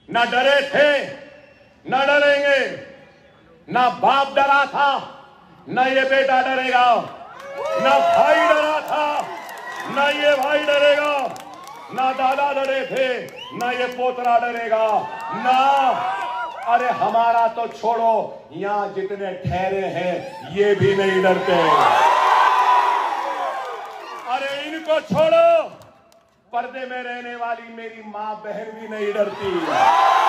ना डरे थे, ना डरेंगे। ना बाप डरा था, ना ये बेटा डरेगा। ना भाई डरा था, ना ये भाई डरेगा। ना दादा डरे थे, ना ये पोतरा डरेगा। ना, अरे हमारा तो छोड़ो, यहां जितने ठहरे हैं ये भी नहीं डरते। अरे इनको छोड़ो, पर्दे में रहने वाली मेरी मां बहन भी नहीं डरती।